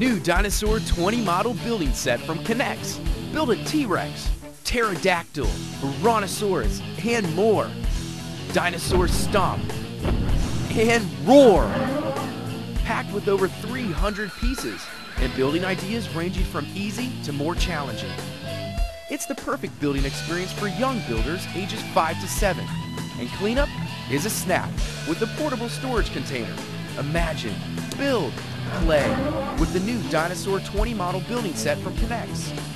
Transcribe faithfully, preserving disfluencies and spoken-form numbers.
New Dinosaur twenty model building set from K'NEX. Build a T-Rex, pterodactyl, brontosaurus, and more. Dinosaur stomp and roar. Packed with over three hundred pieces and building ideas ranging from easy to more challenging. It's the perfect building experience for young builders ages five to seven. And cleanup is a snap with a portable storage container. Imagine, build, play with the new Dinosaur twenty model building set from K'NEX.